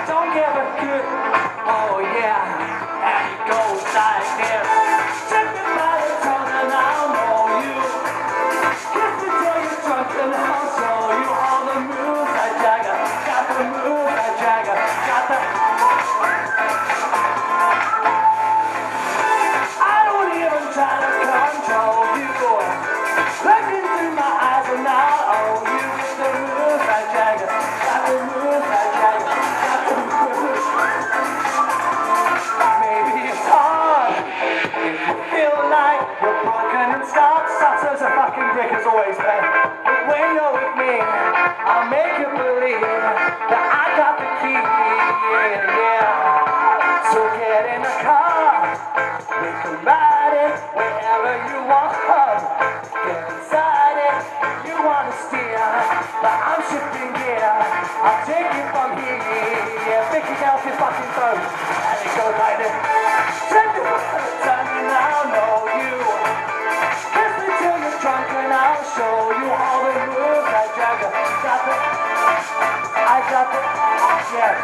don't give a good, oh yeah, and it goes like this. Take me by the tongue and I'll know you. Kiss me till you're drunk and I'll show you all the moves that Jagger. Got the moves that Jagger. Got the... I don't even try to control you. Look into my eyes and I'll owe you. The moves that Jagger. Got the moves that Jagger. Got the moves. Maybe it's hard if you feel like you're broken and stuck. Sucks as a fucking brick as always, man. But when you're with me, I'll make you believe that I got the key. Yeah, yeah. So get in the car, we can ride it wherever you want. Get inside it, you wanna steer, but I'm shifting gear. I'll take you from here, yeah, picking out your fucking phone, and it goes like this. Take me by the tongue and I'll know you. Kiss me till you're drunk and I'll show you all the moves that Jagger. Got the, I got the, yes.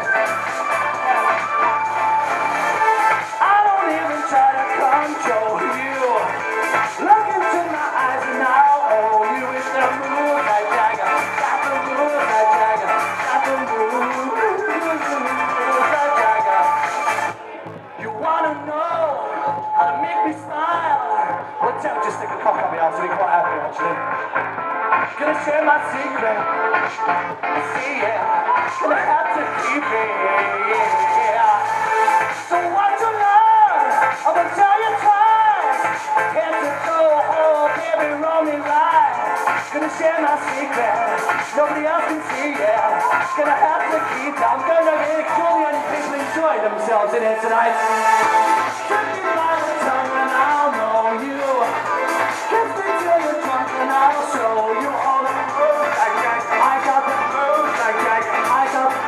I don't even try to control you. Look into my eyes and I'll owe you. It's the moves that Jagger. Got the moves that Jagger. Got the moves that Jagger. You wanna know how to make me smile? Well, just stick a cock up my arse and be quite happy actually. Gonna share my secret. See ya. Gonna have to keep it. Yeah. So what you learn? I'm gonna tell you twice. Head to toe, oh baby, roll me right. Gonna share my secret. Nobody else can see, yeah. Gonna have to keep it. I'm gonna make sure the only people enjoy themselves in here tonight. Take me by the tongue and I'll know you. Kiss me till you're drunk and I'll show you all the moves like that. I got the moves like that. I got the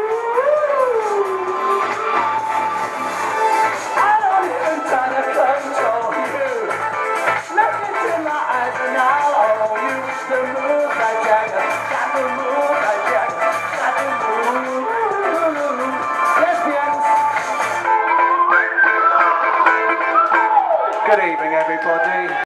I don't even try to control you. Look into my eyes and I'll owe you. It's the moves like Jagger. Got the moves like Jagger. Got the moves. Lesbians. Good evening, everybody.